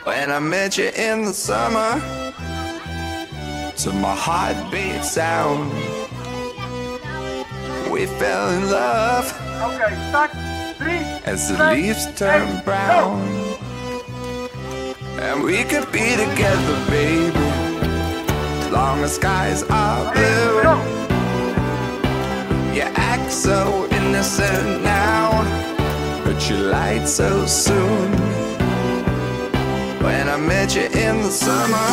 When I met you in the summer, to my heartbeat sound, we fell in love. Okay, start. 3, as the leaves turn brown. And we could be together, baby, as long as skies are blue. You act so innocent now, but you lied so soon. When I met you in the summer.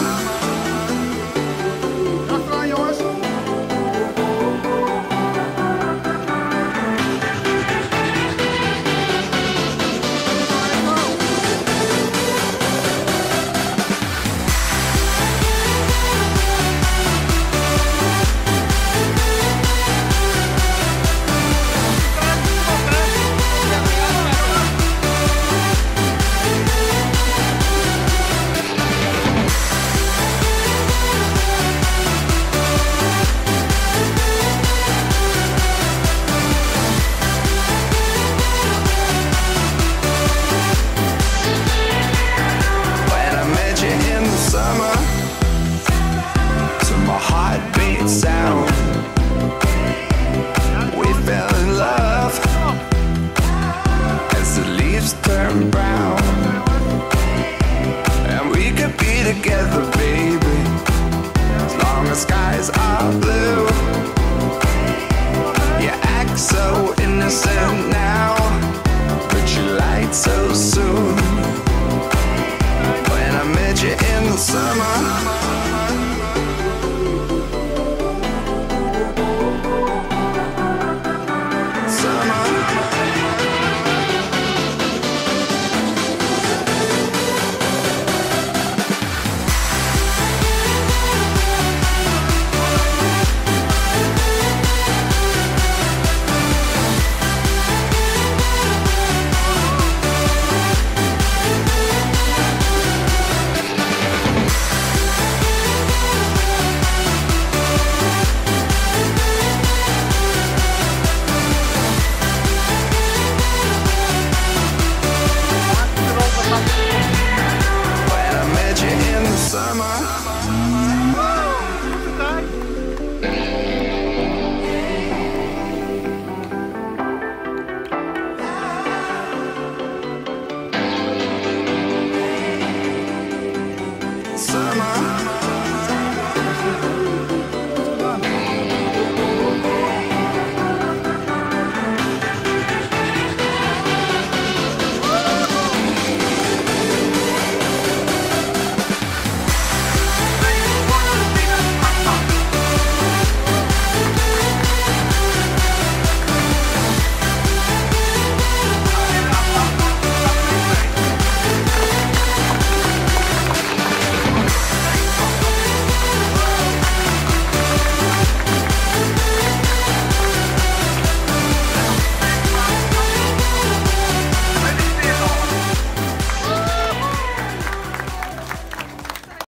Heartbeat sound, we fell in love as the leaves turn brown. And we could be together, baby, as long as skies are blue. You act so innocent now, but you lied so soon. When I met you in the summer.